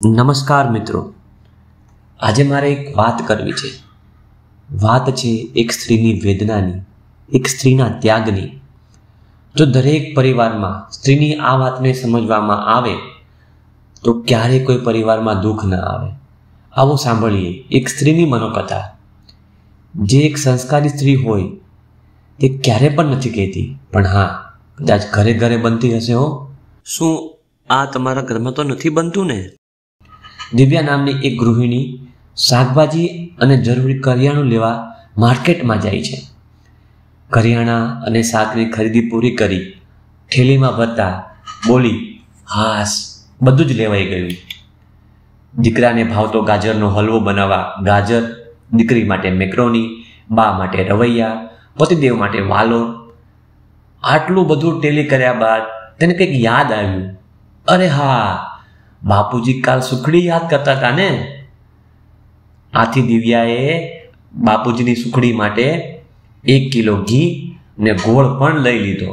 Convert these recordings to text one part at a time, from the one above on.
નમસ્કાર મિત્રો, આજે મારે એક વાત કરવી છે. વાત છે એક સ્ત્રીની વેદનાની, એક સ્ત્રીના ત્યાગની. જો દરેક પરિવારમાં સ્ત્રીની આ વાતને સમજવામાં આવે તો ક્યારેય કોઈ પરિવારમાં દુઃખ ન આવે. આવો સાંભળીએ એક સ્ત્રીની મનોકથા. જે એક સંસ્કારી સ્ત્રી હોય તે ક્યારે પણ નથી કહેતી, પણ હા, કદાચ ઘરે ઘરે બનતી હશે. શું આ તમારા ઘરમાં તો નથી બનતું ને? દિવ્યા નામની એક ગૃહિણી શાકભાજી અને જરૂરી કરિયાણું લેવા માર્કેટમાં જાય છે. કરિયાણા અને શાકની ખરીદી પૂરી કરી થેલીમાં ભરતા બોલી, હાસ, બધું જ લેવાઈ ગયું. દીકરાને ભાવતો ગાજરનો હલવો બનાવવા ગાજર, દીકરી માટે મેક્રોની, બા માટે રવૈયા, પતિદેવ માટે વાલોર. આટલું બધું ટેલી કર્યા બાદ તેને કંઈક યાદ આવ્યું. અરે હા, બાપુજી કાલ સુખડી યાદ કરતા હતા ને. આથી દિવ્યાએ બાપુજીની સુખડી માટે 1 કિલો ઘી ને ગોળ પણ લઈ લીધો.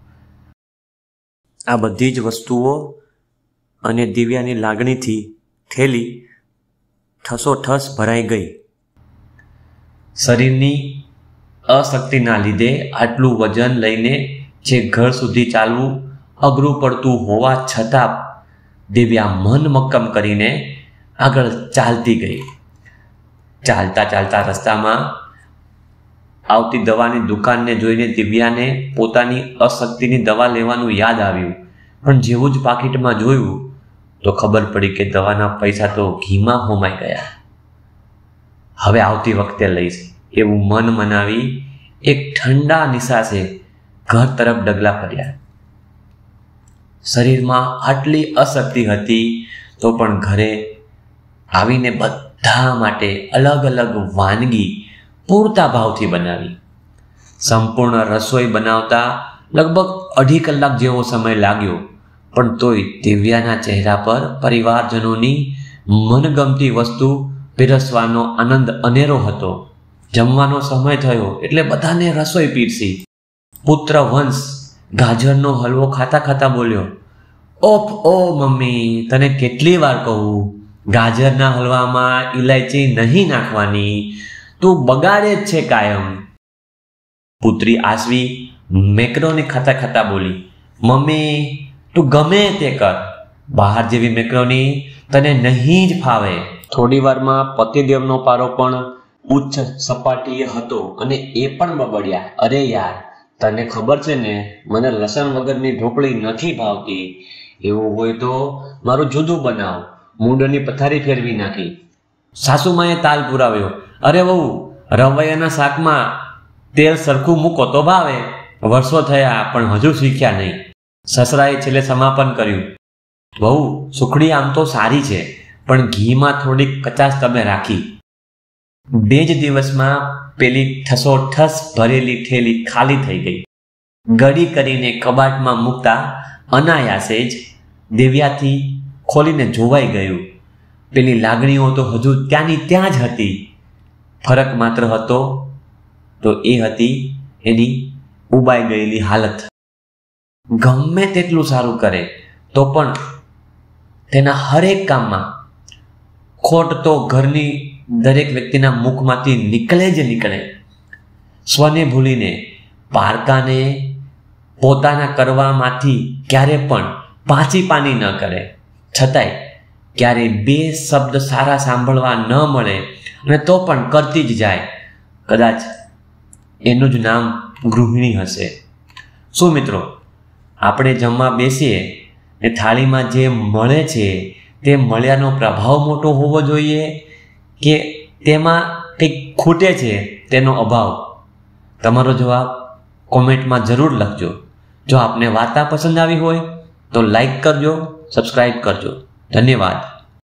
આ બધી જ વસ્તુઓ અને દિવ્યાની લાગણીથી થેલી ઠસોઠસ ભરાઈ ગઈ. શરીરની અશક્તિના લીધે આટલું વજન લઈને જે ઘર સુધી ચાલવું અઘરું પડતું હોવા છતાં દિવ્યા મન મક્કમ કરીને આગળ ચાલતી ગઈ. ચાલતા ચાલતા રસ્તામાં આવતી દવાની દુકાનને જોઈને દિવ્યાને પોતાની અશક્તિની દવા લેવાનું યાદ આવ્યું. પણ જેવું જ પાકીટમાં જોયું તો ખબર પડી કે દવાના પૈસા તો ઘીમાં હોમાઈ ગયા. હવે આવતી વખતે લઈશ એવું મન મનાવી એક ઠંડા નિશાસે ઘર તરફ ડગલા ભર્યા. શરીરમાં આટલી અશક્તિ હતી તો પણ ઘરે આવીને બધા માટે અલગ અલગ વાનગી પૂરતા ભાવથી બનાવી. સંપૂર્ણ રસોઈ બનાવતા લગભગ 2.5 કલાક જેવો સમય લાગ્યો, પણ તોય દિવ્યાના ચહેરા પર પરિવારજનોની મનગમતી વસ્તુ પીરસવાનો આનંદ અનેરો હતો. જમવાનો સમય થયો એટલે બધાને રસોઈ પીરસી. પુત્ર વંશ ગાજરનો હલવો ખાતા ખાતા બોલ્યો, ઓફ ઓ મમ્મી, તને કેટલી વાર કહું, ગાજરના હલવામાં ઇલાયચી નહીં નાખવાની, તું બગાડે જ છે કાયમ. પુત્રી આસવી મેક્રોની ખાતા ખાતા બોલી, મમ્મી તું ગમે તે કર, બહાર જેવી મેક્રોની તને નહીં જ ફાવે. થોડી વારમાં પતિદેવનો પારો પણ ઉચ્ચ સપાટીએ હતો અને એ પણ બબડ્યા, અરે યાર, તને ખબર છે ને મને લસણ વગરની ઢોકળી નથી ભાવતી. એવું હોય તો મારું જુદું બનાવ. મૂંડની પથારી ફેરવી નાખી. સાસુમાએ તાલ પુરાવ્યો, અરે વહુ, રવૈયાના શાકમાં તેલ સરખું મૂકો તો ભાવે. વર્ષો થયા પણ હજુ શીખ્યા નહીં. સસરાએ છેલ્લે સમાપન કર્યું, વહુ, સુખડી આમ તો સારી છે, પણ ઘીમાં થોડીક કચાશ તમે રાખી. 2 જ દિવસમાં પેલી ઠસોઠસ ભરેલી થેલી ખાલી થઈ ગઈ. ગળી કરીને કબાટમાં મૂકતા અનાયાસે જ દિવ્યાથી ખોલીને જોવાઈ ગયું. પેલી લાગણીઓ તો હજુ ત્યાંની ત્યાં જ હતી. ફરક માત્ર હતો તો એ હતી એની ઉબાઈ ગયેલી હાલત. ગમે તેટલું સારું કરે તો પણ તેના હરેક કામમાં ખોટ તો ઘરની દરેક વ્યક્તિના મુખમાંથી નીકળે જ નીકળે. સ્વને ભૂલીને પારકાને પોતાના કરવામાંથી ક્યારે પણ પાછી પાની ન કરે. છતાંય ક્યારેય 2 શબ્દ સારા સાંભળવા ન મળે અને તો પણ કરતી જ જાય. કદાચ એનું જ નામ ગૃહિણી હશે. શું મિત્રો, આપણે જમવા બેસીએ ને થાળીમાં જે મળે છે તે મળ્યાનો પ્રભાવ મોટો હોવો જોઈએ કે તેમાં કંઈક ખૂટે છે તેનો અભાવ? તમારો જવાબ કોમેન્ટમાં જરૂર લખજો. જો આપને વાર્તા પસંદ આવી હોય તો લાઈક કરજો, સબસ્ક્રાઈબ કરજો. ધન્યવાદ.